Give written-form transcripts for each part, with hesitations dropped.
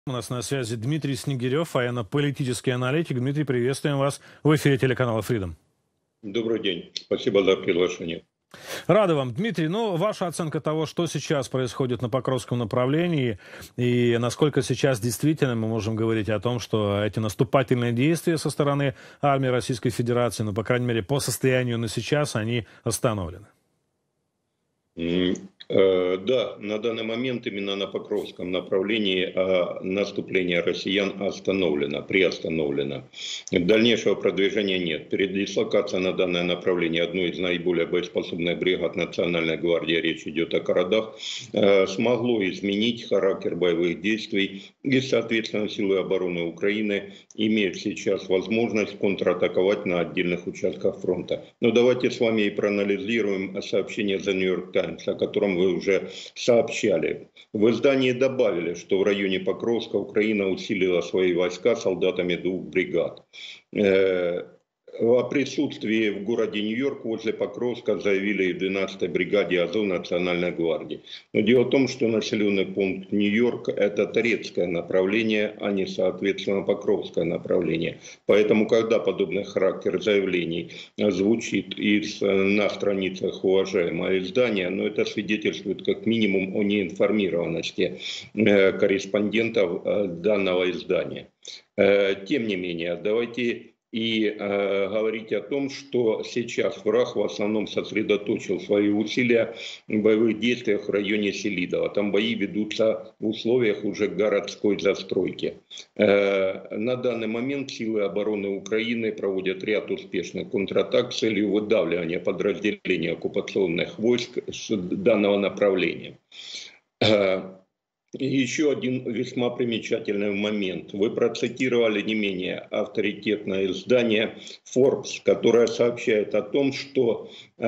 У нас на связи Дмитрий Снегирев, военно-политический аналитик. Дмитрий, приветствуем вас в эфире телеканала Freedom. Добрый день. Спасибо за приглашение. Рады вам, Дмитрий. Ну, ваша оценка того, что сейчас происходит на Покровском направлении, и насколько сейчас действительно мы можем говорить о том, что эти наступательные действия со стороны армии Российской Федерации, ну, по крайней мере, по состоянию на сейчас, они остановлены? Да, на данный момент именно на Покровском направлении наступление россиян приостановлено. Дальнейшего продвижения нет. Передислокация на данное направление одной из наиболее боеспособных бригад Национальной гвардии, речь идет о городах, смогло изменить характер боевых действий, и, соответственно, силы обороны Украины имеют сейчас возможность контратаковать на отдельных участках фронта. Но давайте с вами и проанализируем сообщение The New York Times, о котором вы уже сообщали. В издании добавили, что в районе Покровска Украина усилила свои войска солдатами 2 бригад. О присутствии в городе Нью-Йорк возле Покровска заявили в 12-й бригаде Азов Национальной гвардии. Но дело в том, что населенный пункт Нью-Йорк — это Торецкое направление, а не, соответственно, Покровское направление. Поэтому, когда подобный характер заявлений звучит на страницах уважаемого издания, но это свидетельствует как минимум о неинформированности корреспондентов данного издания. Тем не менее, давайте говорить о том, что сейчас враг в основном сосредоточил свои усилия в боевых действиях в районе Селидова. Там бои ведутся в условиях уже городской застройки. На данный момент силы обороны Украины проводят ряд успешных контратак с целью выдавливания подразделений оккупационных войск с данного направления. И еще один весьма примечательный момент. Вы процитировали не менее авторитетное издание Forbes, которое сообщает о том, что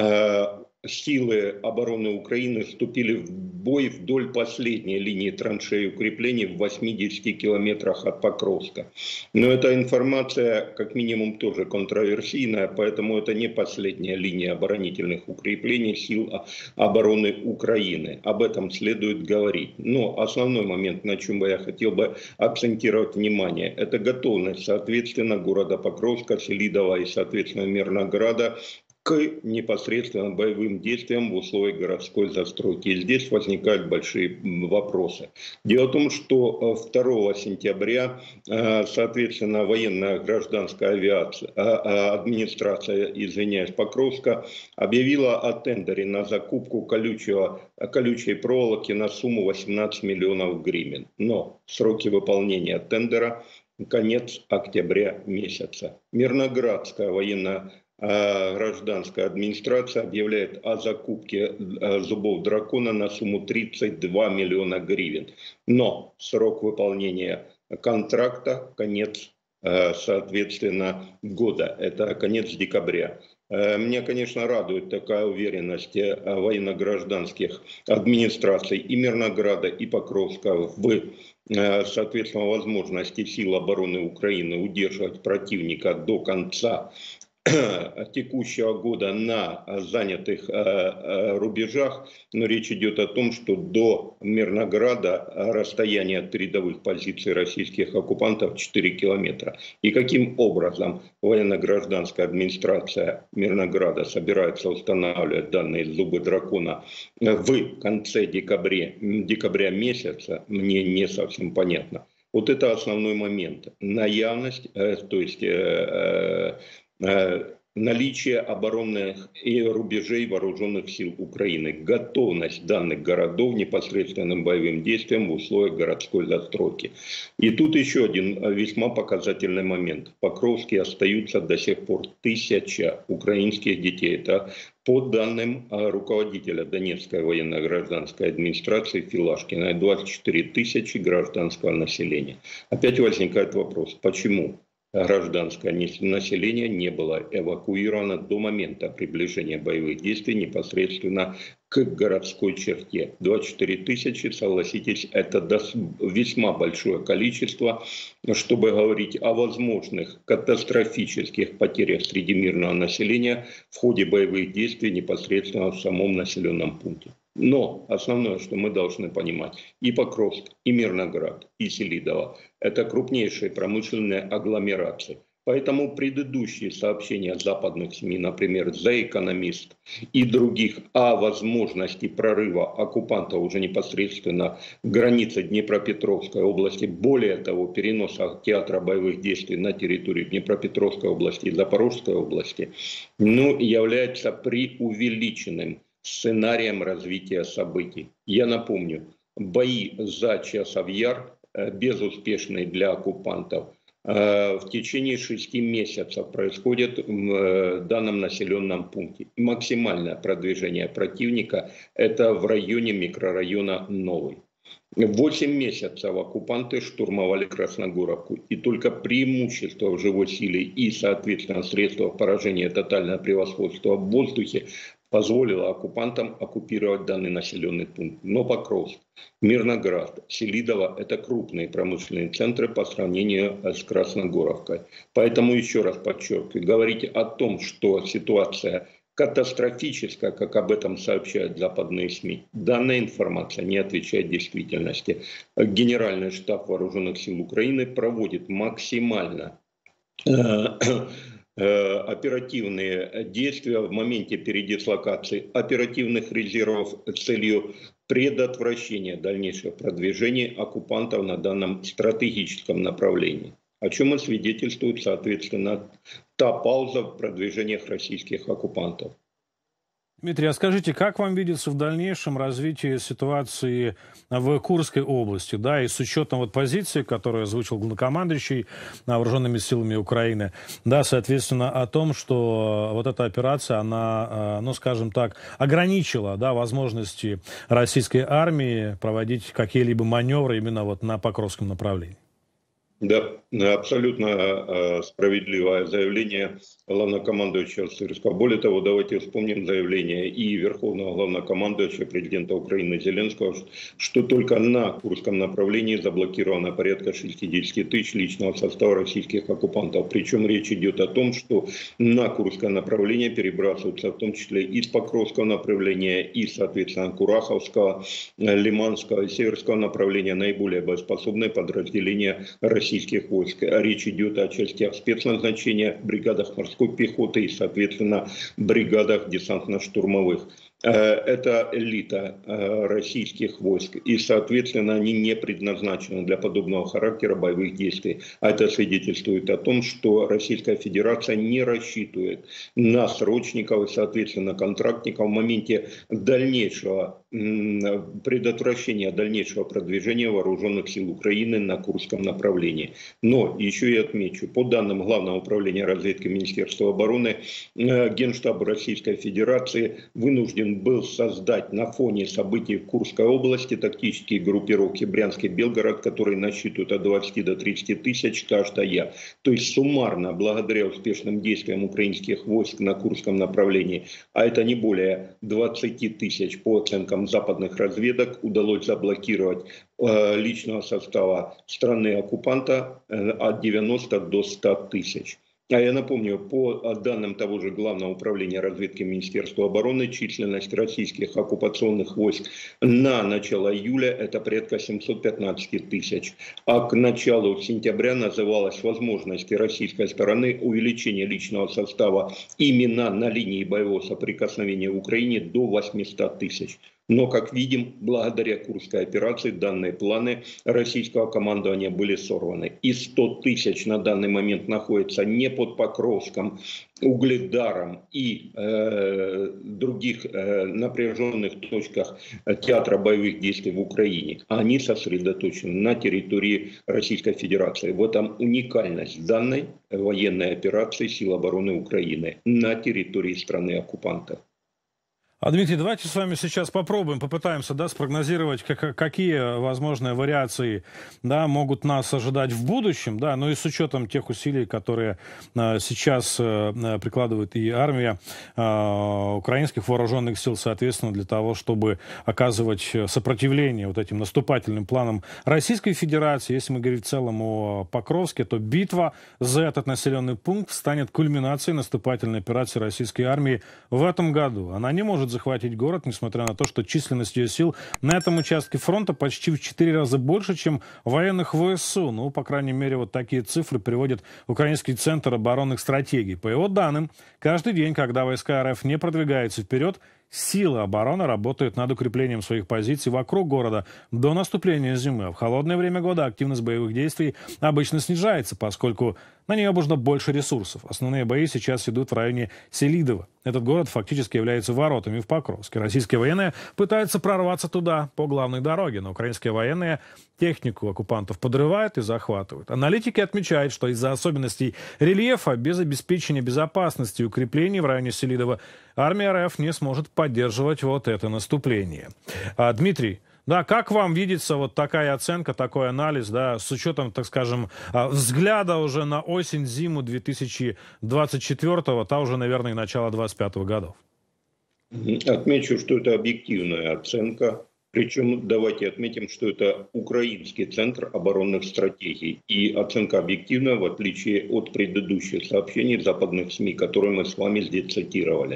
силы обороны Украины вступили в бой вдоль последней линии траншей и укреплений в 80 километрах от Покровска. Но эта информация как минимум тоже контроверсийная, поэтому это не последняя линия оборонительных укреплений сил обороны Украины. Об этом следует говорить. Но основной момент, на чем я хотел бы акцентировать внимание, это готовность, соответственно, города Покровска, Селидова и, соответственно, Мирнограда к непосредственно боевым действиям в условиях городской застройки. И здесь возникают большие вопросы. Дело в том, что 2 сентября, соответственно, военная гражданская администрация, Покровска, объявила о тендере на закупку колючей проволоки на сумму 18 миллионов гривен. Но сроки выполнения тендера — конец октября месяца. Мирноградская военная гражданская администрация объявляет о закупке зубов дракона на сумму 32 миллиона гривен. Но срок выполнения контракта — конец, соответственно, года. Это конец декабря. Меня, конечно, радует такая уверенность военно-гражданских администраций и Мирнограда, и Покровска в, соответственно, возможности сил обороны Украины удерживать противника до конца текущего года на занятых рубежах, но речь идет о том, что до Мирнограда расстояние от передовых позиций российских оккупантов 4 километра. И каким образом военно-гражданская администрация Мирнограда собирается устанавливать данные зубы дракона в конце декабря месяца, мне не совсем понятно. Вот это основной момент. Наявность, то есть наличие оборонных и рубежей вооруженных сил Украины, готовность данных городов к непосредственным боевым действиям в условиях городской застройки. И тут еще один весьма показательный момент. В Покровске остаются до сих пор 1000 украинских детей. Это по данным руководителя Донецкой военно-гражданской администрации Филашкина, 24 тысячи гражданского населения. Опять возникает вопрос, почему гражданское население не было эвакуировано до момента приближения боевых действий непосредственно к городской черте. 24 тысячи, согласитесь, это весьма большое количество, чтобы говорить о возможных катастрофических потерях среди мирного населения в ходе боевых действий непосредственно в самом населенном пункте. Но основное, что мы должны понимать, и Покровск, и Мирноград, и Селидово – это крупнейшие промышленные агломерации. Поэтому предыдущие сообщения западных СМИ, например, «The Economist» и других о возможности прорыва оккупанта уже непосредственно к границе Днепропетровской области, более того, переноса театра боевых действий на территорию Днепропетровской области и Запорожской области, является преувеличенным сценарием развития событий. Я напомню, бои за Часов Яр, безуспешные для оккупантов, в течение 6 месяцев происходит в данном населенном пункте. Максимальное продвижение противника – это в районе микрорайона Новый. 8 месяцев оккупанты штурмовали Красногоровку. И только преимущество в живой силе и, соответственно, средства поражения, тотальное превосходство в воздухе позволило оккупантам оккупировать данный населенный пункт. Но Покровск, Мирноград, Селидово – это крупные промышленные центры по сравнению с Красногоровкой. Поэтому еще раз подчеркиваю, говорить о том, что ситуация катастрофическая, как об этом сообщают западные СМИ, данная информация не отвечает действительности. Генеральный штаб Вооруженных сил Украины проводит максимально оперативные действия в моменте передислокации оперативных резервов с целью предотвращения дальнейшего продвижения оккупантов на данном стратегическом направлении. О чем и свидетельствует, соответственно, та пауза в продвижениях российских оккупантов. Дмитрий, а скажите, как вам видится в дальнейшем развитие ситуации в Курской области, да, и с учетом позиции, которую озвучил главнокомандующий вооруженными силами Украины, да, соответственно, о том, что эта операция, она, скажем так, ограничила, да, возможности российской армии проводить какие-либо маневры именно на Покровском направлении? Да, абсолютно справедливое заявление главнокомандующего Сырского. Более того, давайте вспомним заявление и верховного главнокомандующего президента Украины Зеленского, что только на Курском направлении заблокировано порядка 60 тысяч личного состава российских оккупантов. Причем речь идет о том, что на Курское направление перебрасываются в том числе из Покровского направления, и, соответственно, Кураховского, Лиманского и Северского направления наиболее боеспособные подразделения российских войск. Речь идет о частях спецназначения, бригадах морской пехоты и, соответственно, бригадах десантно-штурмовых. Это элита российских войск, и, соответственно, они не предназначены для подобного характера боевых действий. А это свидетельствует о том, что Российская Федерация не рассчитывает на срочников и, соответственно, контрактников в моменте дальнейшего предотвращения дальнейшего продвижения вооруженных сил Украины на Курском направлении. Но еще и отмечу, по данным Главного управления разведки Министерства обороны, Генштаб Российской Федерации вынужден был создать на фоне событий в Курской области тактические группировки Брянск и Белгород, которые насчитывают от 20 до 30 тысяч каждая. То есть суммарно, благодаря успешным действиям украинских войск на Курском направлении, а это не более 20 тысяч по оценкам западных разведок, удалось заблокировать личного состава страны-оккупанта от 90 до 100 тысяч. А я напомню, по данным того же Главного управления разведки Министерства обороны, численность российских оккупационных войск на начало июля это порядка 715 тысяч. А к началу сентября называлась возможность российской стороны увеличения личного состава именно на линии боевого соприкосновения в Украине до 800 тысяч. Но, как видим, благодаря Курской операции данные планы российского командования были сорваны. И 100 тысяч на данный момент находятся не под Покровском, Угледаром и других напряженных точках театра боевых действий в Украине. Они сосредоточены на территории Российской Федерации. В этом уникальность данной военной операции сил обороны Украины на территории страны-оккупанта. Дмитрий, давайте с вами сейчас попытаемся, да, спрогнозировать, какие возможные вариации, да, могут нас ожидать в будущем, да, но и с учетом тех усилий, которые сейчас прикладывает и армия украинских вооруженных сил, соответственно, для того, чтобы оказывать сопротивление этим наступательным планам Российской Федерации. Если мы говорим в целом о Покровске, то битва за этот населенный пункт станет кульминацией наступательной операции российской армии в этом году. Она не может захватить город, несмотря на то, что численность ее сил на этом участке фронта почти в 4 раза больше, чем военных ВСУ. Ну, по крайней мере, вот такие цифры приводит Украинский центр оборонных стратегий. По его данным, каждый день, когда войска РФ не продвигаются вперед, силы обороны работают над укреплением своих позиций вокруг города до наступления зимы. В холодное время года активность боевых действий обычно снижается, поскольку на нее нужно больше ресурсов. Основные бои сейчас идут в районе Селидово. Этот город фактически является воротами в Покровске. Российские военные пытаются прорваться туда по главной дороге, но украинские военные технику оккупантов подрывают и захватывают. Аналитики отмечают, что из-за особенностей рельефа без обеспечения безопасности и укреплений в районе Селидово армия РФ не сможет поддерживать вот это наступление. Дмитрий, да, как вам видится вот такая оценка, такой анализ, да, с учетом, так скажем, взгляда уже на осень-зиму 2024-го, та уже, наверное, и начало 2025 годов? Отмечу, что это объективная оценка. Причем давайте отметим, что это Украинский центр оборонных стратегий. И оценка объективная, в отличие от предыдущих сообщений западных СМИ, которые мы с вами здесь цитировали.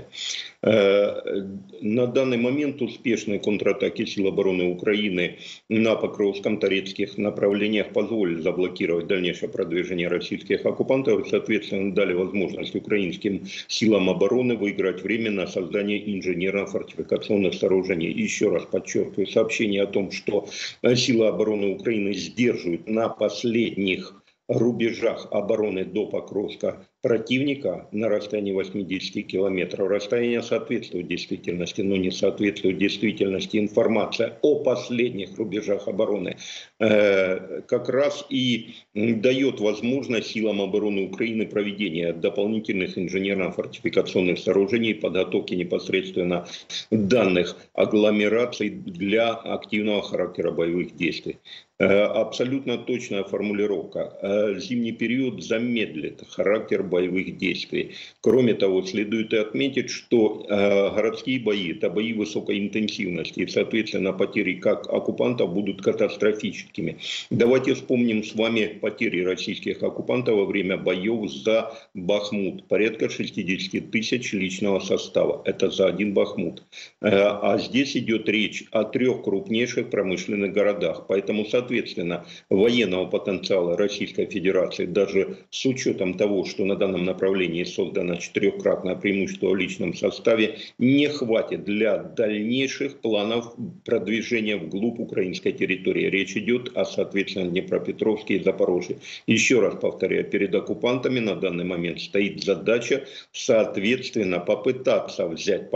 На данный момент успешные контратаки сил обороны Украины на Покровском, Торецких направлениях позволили заблокировать дальнейшее продвижение российских оккупантов и, соответственно, дали возможность украинским силам обороны выиграть время на создание инженерно-фортификационных сооружений. Еще раз подчеркиваю, сообщение о том, что силы обороны Украины сдерживают на последних рубежах обороны до Покровска противника на расстоянии 80 километров. Расстояние соответствует действительности, но не соответствует действительности информация о последних рубежах обороны. Как раз и дает возможность силам обороны Украины проведения дополнительных инженерно-фортификационных сооружений, подготовки непосредственно данных агломераций для активного характера боевых действий. Абсолютно точная формулировка. Зимний период замедлит характер боевых действий. Кроме того, следует и отметить, что городские бои – это бои высокой интенсивности. И, соответственно, потери как оккупантов будут катастрофическими. Давайте вспомним с вами потери российских оккупантов во время боев за Бахмут. Порядка 60 тысяч личного состава. Это за один Бахмут. А здесь идет речь о 3 крупнейших промышленных городах. Поэтому, соответственно, военного потенциала Российской Федерации, даже с учетом того, что на данном направлении создано 4-кратное преимущество в личном составе, не хватит для дальнейших планов продвижения вглубь украинской территории. Речь идет о, соответственно, Днепропетровске и Запорожье. Еще раз повторяю, перед оккупантами на данный момент стоит задача, соответственно, попытаться взять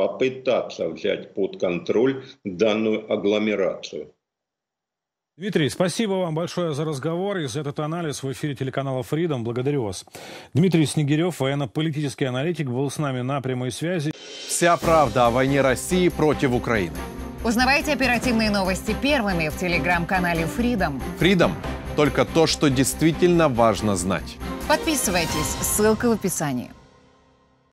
под контроль данную агломерацию. Дмитрий, спасибо вам большое за разговор и за этот анализ в эфире телеканала Freedom. Благодарю вас. Дмитрий Снегирев, военно-политический аналитик, был с нами на прямой связи. Вся правда о войне России против Украины. Узнавайте оперативные новости первыми в телеграм-канале Freedom. Freedom – только то, что действительно важно знать. Подписывайтесь, ссылка в описании.